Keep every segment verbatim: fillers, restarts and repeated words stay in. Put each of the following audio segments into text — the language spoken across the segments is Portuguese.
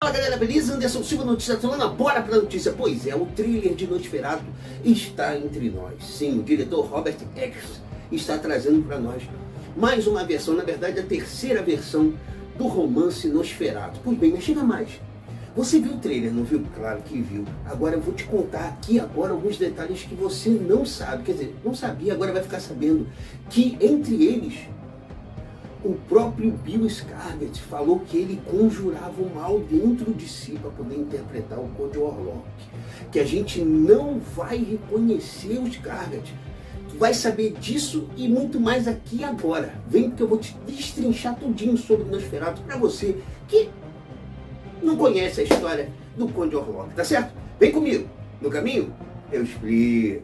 Fala galera, beleza? Anderson Silva, notícia falando, bora pra notícia. Pois é, o trailer de Nosferatu está entre nós. Sim, o diretor Robert Eggers está trazendo para nós mais uma versão, na verdade a terceira versão do romance Nosferatu. Pois bem, mas chega mais. Você viu o trailer, não viu? Claro que viu. Agora eu vou te contar aqui agora alguns detalhes que você não sabe. Quer dizer, não sabia, agora vai ficar sabendo. Que entre eles, o próprio Bill Skarsgård falou que ele conjurava o mal dentro de si para poder interpretar o Conde Orlok. Que a gente não vai reconhecer o Skarsgård. Tu vai saber disso e muito mais aqui agora. Vem porque eu vou te destrinchar tudinho sobre Nosferatu para você que não conhece a história do Conde Orlok, tá certo? Vem comigo. No caminho, eu explico.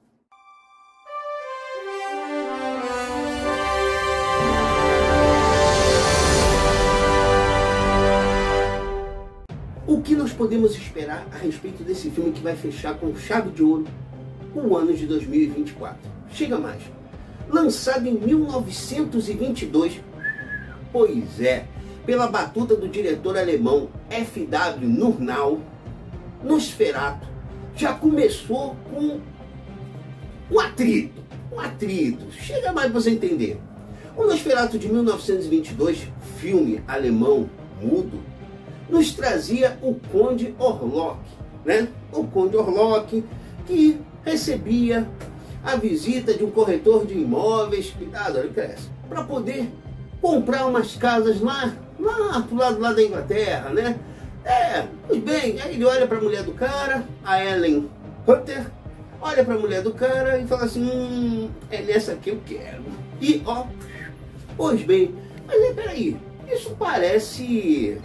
O que nós podemos esperar a respeito desse filme que vai fechar com chave de ouro o ano de dois mil e vinte e quatro? Chega mais. Lançado em mil novecentos e vinte e dois, pois é, pela batuta do diretor alemão F W Murnau, Nosferatu já começou com um atrito, um atrito. Chega mais para você entender. O Nosferatu de mil novecentos e vinte e dois, filme alemão mudo, nos trazia o Conde Orlok, né? O Conde Orlok que recebia a visita de um corretor de imóveis, cuidado, olha cresce, para poder comprar umas casas lá, lá pro lado lá da Inglaterra, né? É, pois bem, aí ele olha para a mulher do cara, a Ellen Hunter, olha para a mulher do cara e fala assim, hum, é nessa que eu quero. E ó, pois bem, mas é, peraí, isso parece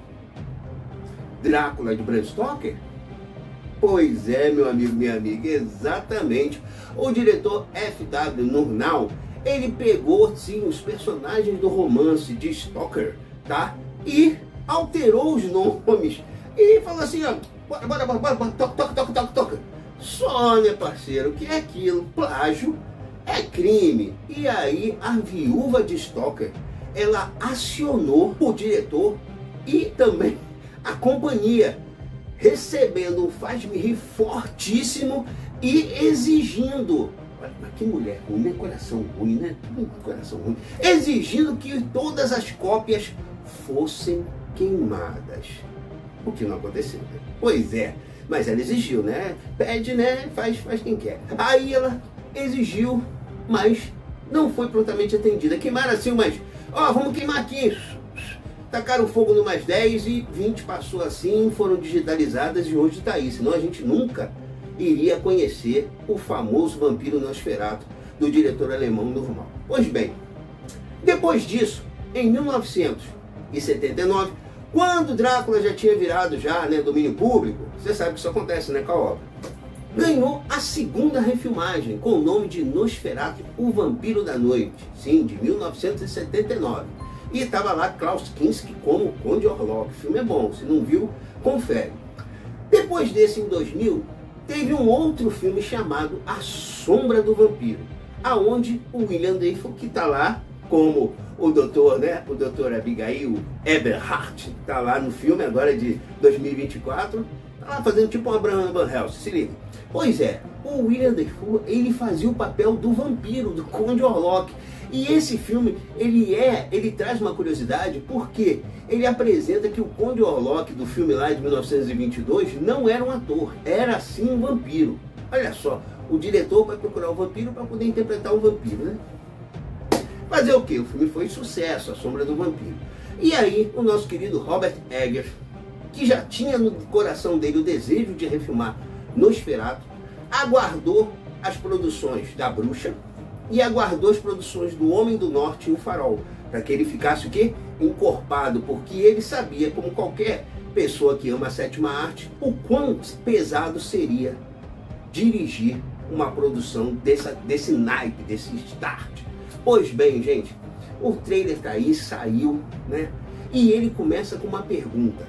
Drácula de Bram Stoker? Pois é, meu amigo, minha amiga, exatamente. O diretor F W Murnau, ele pegou, sim, os personagens do romance de Stoker, tá? E alterou os nomes. E falou assim, ó, bora, bora, bora, bora, bora toca, toca, toca, toca, toca. Só, né, parceiro, que é aquilo? Plágio é crime. E aí, a viúva de Stoker, ela acionou o diretor e também a companhia, recebendo um faz-me rir fortíssimo e exigindo, mas que mulher ruim, né? Coração ruim, né? Coração ruim. Exigindo que todas as cópias fossem queimadas. O que não aconteceu, né? Pois é, mas ela exigiu, né? Pede, né? Faz, faz quem quer. Aí ela exigiu, mas não foi prontamente atendida. Queimaram assim, mas, ó, vamos queimar aqui. Tacaram fogo no mais dez e vinte passou assim, foram digitalizadas e hoje está aí. Senão a gente nunca iria conhecer o famoso vampiro Nosferatu do diretor alemão Murnau. Pois bem, depois disso, em mil novecentos e setenta e nove, quando Drácula já tinha virado já, né, domínio público, você sabe que isso acontece, né, com a obra, ganhou a segunda refilmagem com o nome de Nosferatu, o Vampiro da Noite, sim, de mil novecentos e setenta e nove. E estava lá Klaus Kinski como Conde Orlok. O filme é bom, se não viu, confere. Depois desse, em dois mil, teve um outro filme chamado A Sombra do Vampiro, aonde o William Dafoe, que está lá como o doutor, né, o doutor Abigail Eberhardt, está lá no filme agora de dois mil e vinte e quatro, está lá fazendo tipo um Abraham Van Helsing, se liga. Pois é, o William Dafoe, ele fazia o papel do vampiro, do Conde Orlok. E esse filme, ele é, ele traz uma curiosidade, porque ele apresenta que o Conde Orlok do filme lá de mil novecentos e vinte e dois não era um ator, era sim um vampiro. Olha só, o diretor vai procurar o vampiro para poder interpretar o vampiro, né? Fazer o quê? O filme foi sucesso, A Sombra do Vampiro. E aí, o nosso querido Robert Eggers, que já tinha no coração dele o desejo de refilmar Nosferatu, aguardou as produções da Bruxa, e aguardou as produções do Homem do Norte e o Farol, para que ele ficasse o quê? Encorpado, porque ele sabia, como qualquer pessoa que ama a sétima arte, o quão pesado seria dirigir uma produção dessa, desse naipe, desse start. Pois bem, gente, o trailer tá aí, saiu, né? E ele começa com uma pergunta.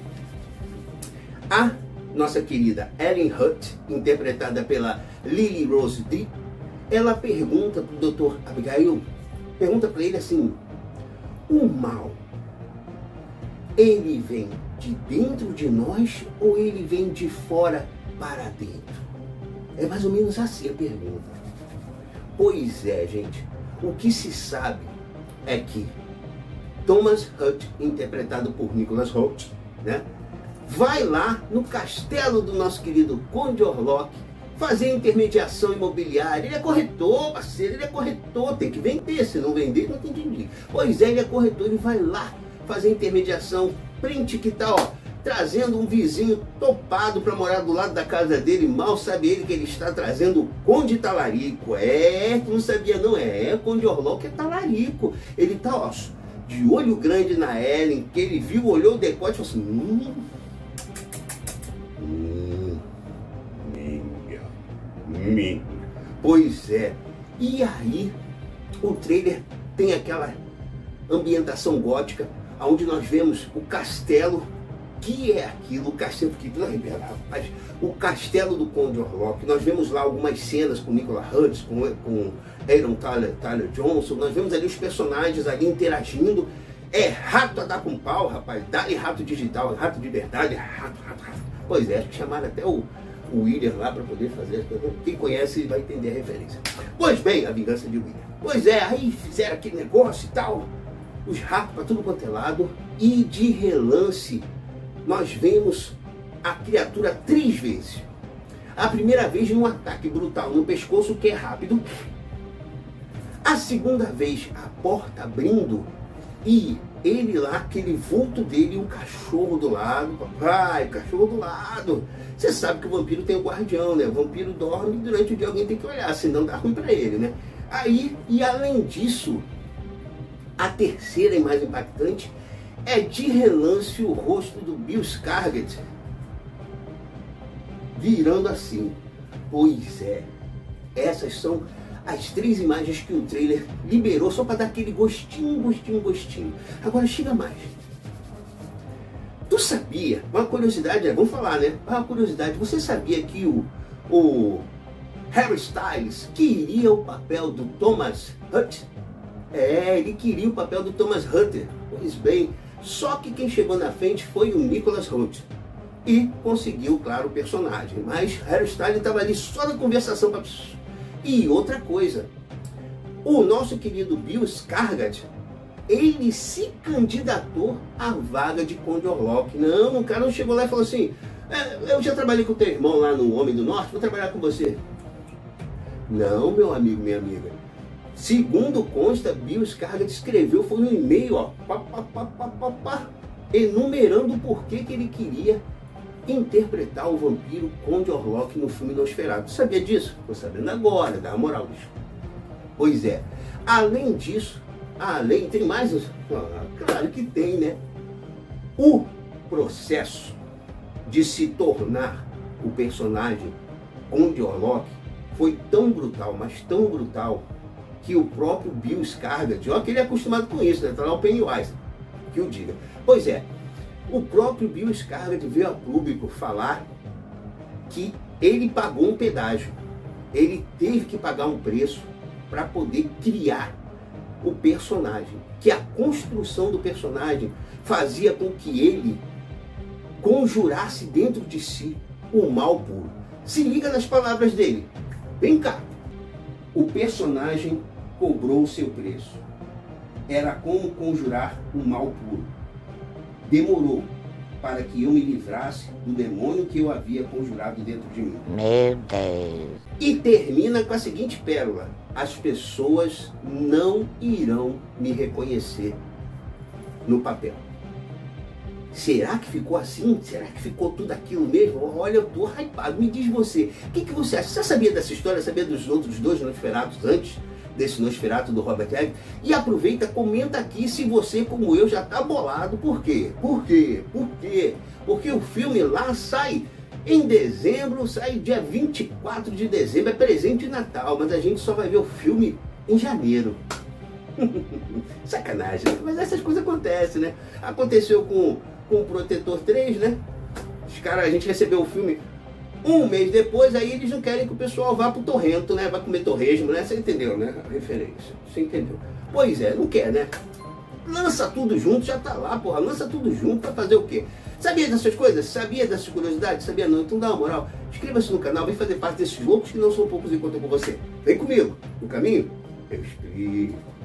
A nossa querida Ellen Hunt, interpretada pela Lily Rose Depp, ela pergunta para o doutor Abigail, pergunta para ele assim, o mal, ele vem de dentro de nós ou ele vem de fora para dentro? É mais ou menos assim a pergunta. Pois é, gente, o que se sabe é que Thomas Hutt, interpretado por Nicholas Hoult, né, vai lá no castelo do nosso querido Conde Orlok fazer intermediação imobiliária. Ele é corretor, parceiro, ele é corretor, tem que vender, se não vender não tem dinheiro. Pois é, ele é corretor, ele vai lá fazer intermediação, print que tá, ó, trazendo um vizinho topado para morar do lado da casa dele. Mal sabe ele que ele está trazendo o Conde Talarico. É, tu não sabia não, é, é o Conde Orlok é talarico. Ele tá, ó, de olho grande na Ellen, que ele viu, olhou o decote e falou assim, hum, hum, minha, minha. Pois é, e aí o trailer tem aquela ambientação gótica, onde nós vemos o castelo, que é aquilo, o castelo, que, rapaz, o castelo do Conde Orlok. Nós vemos lá algumas cenas com Nicholas Hoult, com, com Aaron Tyler, Tyler Johnson. Nós vemos ali os personagens ali interagindo. É rato a dar com pau, rapaz. Dá-lhe rato digital, rato de verdade, rato, rato, rato. Pois é, acho que chamaram até o, o William lá para poder fazer. Quem conhece vai entender a referência. Pois bem, a vingança de William. Pois é, aí fizeram aquele negócio e tal. Os ratos para tudo quanto é lado. E de relance nós vemos a criatura três vezes. A primeira vez num ataque brutal no pescoço, que é rápido. A segunda vez, a porta abrindo e ele lá, aquele vulto dele, um cachorro do lado. Papai, cachorro do lado. Você sabe que o vampiro tem o guardião, né? O vampiro dorme e durante o dia alguém tem que olhar, senão dá ruim pra ele, né? Aí, e além disso, a terceira e mais impactante é de relance o rosto do Bill Skarsgård virando assim. Pois é, essas são as três imagens que o trailer liberou só para dar aquele gostinho, gostinho, gostinho. Agora chega mais. Tu sabia, uma curiosidade, vamos falar, né? Uma curiosidade, você sabia que o, o Harry Styles queria o papel do Thomas Hutt? É, ele queria o papel do Thomas Hutt. Pois bem, só que quem chegou na frente foi o Nicholas Hoult. E conseguiu, claro, o personagem. Mas Harry Styles estava ali só na conversação. Pra... E outra coisa, o nosso querido Bill Skarsgård, ele se candidatou à vaga de Conde Orlok. Não, o cara não chegou lá e falou assim, é, eu já trabalhei com o teu irmão lá no Homem do Norte, vou trabalhar com você. Não, meu amigo, minha amiga. Segundo consta, Bill Skarsgård escreveu, foi um e-mail, ó, pá, pá, pá, pá, pá, pá, enumerando o porquê que ele queria interpretar o vampiro Conde Orlok no filme Nosferatu. Sabia disso? Estou sabendo agora, dá uma moral, bicho. Pois é, além disso, além, tem mais, ah, claro que tem, né? O processo de se tornar o personagem Conde Orlok foi tão brutal, mas tão brutal, que o próprio Bill Skarsgård, ó, que ele é acostumado com isso, né? Tá lá o Pennywise, que o diga. Pois é, o próprio Bill Skarsgård veio a público falar que ele pagou um pedágio, ele teve que pagar um preço para poder criar o personagem, que a construção do personagem fazia com que ele conjurasse dentro de si o mal puro. Se liga nas palavras dele, vem cá, o personagem cobrou o seu preço. Era como conjurar um mal puro. Demorou para que eu me livrasse do demônio que eu havia conjurado dentro de mim. Meu Deus. E termina com a seguinte pérola: as pessoas não irão me reconhecer no papel. Será que ficou assim? Será que ficou tudo aquilo mesmo? Olha, eu tô hypado. Me diz você, o que, que você acha? Você sabia dessa história? Sabia dos outros dois Nosferatus antes desse Nosferatu do Robert Eggers? E aproveita, comenta aqui se você, como eu, já tá bolado. Por quê? Por quê? Por quê? Porque o filme lá sai em dezembro, sai dia vinte e quatro de dezembro, é presente de Natal, mas a gente só vai ver o filme em janeiro. Sacanagem, né? Mas essas coisas acontecem, né? Aconteceu com, com o Protetor três, né? Os caras, a gente recebeu o filme um mês depois, aí eles não querem que o pessoal vá pro torrento, né? Vai comer torresmo, né? Você entendeu, né? A referência. Você entendeu? Pois é, não quer, né? Lança tudo junto, já tá lá, porra. Lança tudo junto pra fazer o quê? Sabia dessas coisas? Sabia dessas curiosidades? Sabia não? Então dá uma moral. Inscreva-se no canal, vem fazer parte desses loucos que não são poucos enquanto com você. Vem comigo. No caminho, eu explico.